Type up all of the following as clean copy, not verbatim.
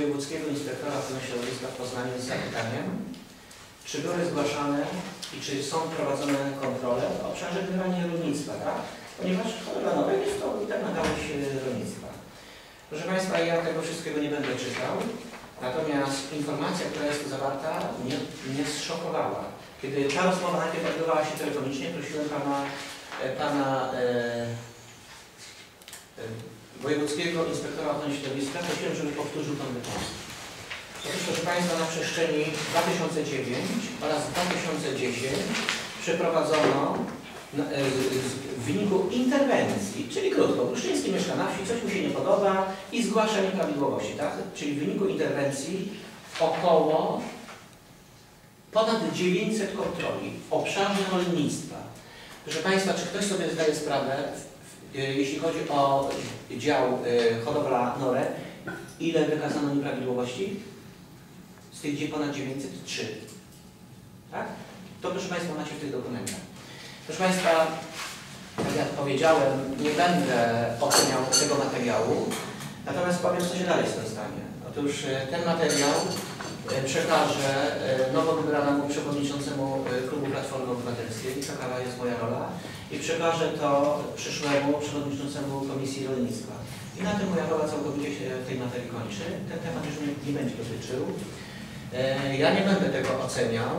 Wojewódzkiego Inspektora Ochrony Środowiska w Poznaniu z zapytaniem, czy były zgłaszane i czy są prowadzone kontrole w obszarze generalnie rolnictwa, tak? Ponieważ hodowla jest to interna gałąź rolnictwa. Proszę Państwa, ja tego wszystkiego nie będę czytał, natomiast informacja, która jest tu zawarta, mnie zszokowała. Kiedy ta rozmowa najpierw odbywała się telefonicznie, prosiłem pana Wojewódzkiego Inspektora Ochrony Środowiska, prosiłem, żeby powtórzył tą wypowiedź. Otóż, proszę Państwa, na przestrzeni 2009 oraz 2010 przeprowadzono w wyniku interwencji, czyli krótko, Bruszczyński mieszka na wsi, coś mu się nie podoba i zgłasza nieprawidłowości, tak? Czyli w wyniku interwencji około ponad 900 kontroli w obszarze rolnictwa. Proszę Państwa, czy ktoś sobie zdaje sprawę, jeśli chodzi o dział hodowla norek, ile wykazano nieprawidłowości? Z tych, gdzie ponad 903. Tak? To, proszę Państwa, macie w tych dokumentach. Proszę Państwa, tak jak powiedziałem, nie będę oceniał tego materiału, natomiast powiem, co się dalej z tym stanie. Otóż ten materiał przekażę nowo wybranemu przewodniczącemu Klubu Platformy Obywatelskiej, taka jest moja rola, i przekażę to przyszłemu przewodniczącemu Komisji Rolnictwa. I na tym moja rola całkowicie się w tej materii kończy. Ten temat już mnie nie będzie dotyczył. Ja nie będę tego oceniał,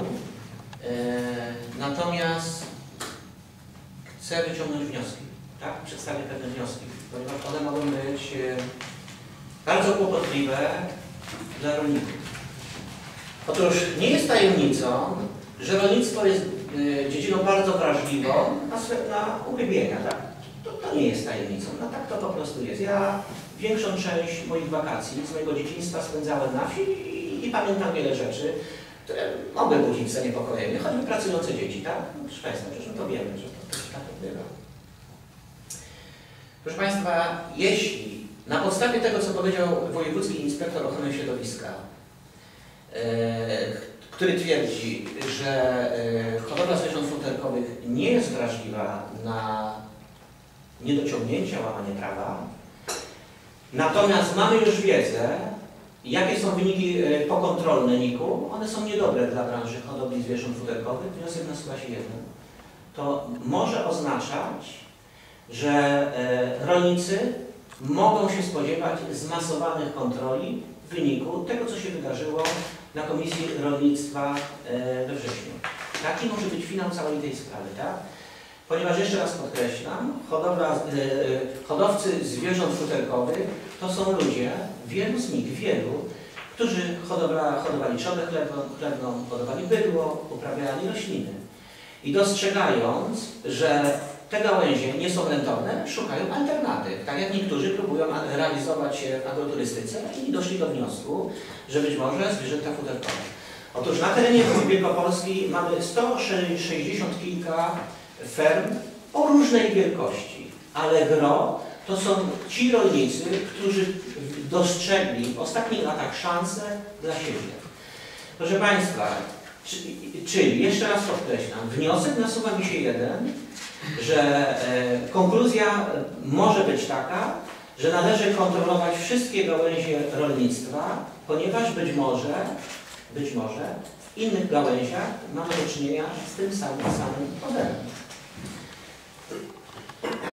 natomiast chcę wyciągnąć wnioski, tak? Przedstawię pewne wnioski, ponieważ one mogą być bardzo kłopotliwe dla rolników. Otóż nie jest tajemnicą, że rolnictwo jest dziedziną bardzo wrażliwą na uchybienia, tak? To nie jest tajemnicą, no tak to po prostu jest. Ja większą część moich wakacji z mojego dzieciństwa spędzałem na wsi i pamiętam wiele rzeczy, które mogły budzić zaniepokojenie, choćby pracujące dzieci, tak? No, proszę Państwa, przecież my to wiemy, że to tak odbywa. Proszę Państwa, jeśli na podstawie tego, co powiedział Wojewódzki Inspektor Ochrony Środowiska, który twierdzi, że hodowla zwierząt futerkowych nie jest wrażliwa na niedociągnięcia, łamanie prawa, natomiast mamy już wiedzę, jakie są wyniki pokontrolne NIK-u, one są niedobre dla branży hodowli zwierząt futerkowych, wniosek nasuwa się jeden. To może oznaczać, że rolnicy mogą się spodziewać zmasowanych kontroli w wyniku tego, co się wydarzyło na Komisji Rolnictwa we wrześniu. Taki może być finał całej tej sprawy, tak? Ponieważ jeszcze raz podkreślam, hodowcy zwierząt futerkowych to są ludzie, wielu z nich, którzy hodowali trzodę chlewną, hodowali bydło, uprawiali rośliny. I dostrzegając, że te gałęzie nie są rentowne, szukają alternatyw. Tak jak niektórzy próbują realizować się w agroturystyce i doszli do wniosku, że być może zwierzęta futerkowe. Otóż na terenie Wielkopolski mamy 160 kilka ferm o różnej wielkości, ale gro to są ci rolnicy, którzy dostrzegli w ostatnich latach szansę dla siebie. Proszę Państwa, czyli jeszcze raz podkreślam, wniosek nasuwa mi się jeden, że konkluzja może być taka, że należy kontrolować wszystkie gałęzie rolnictwa, ponieważ być może w innych gałęziach mamy do czynienia z tym samym problemem.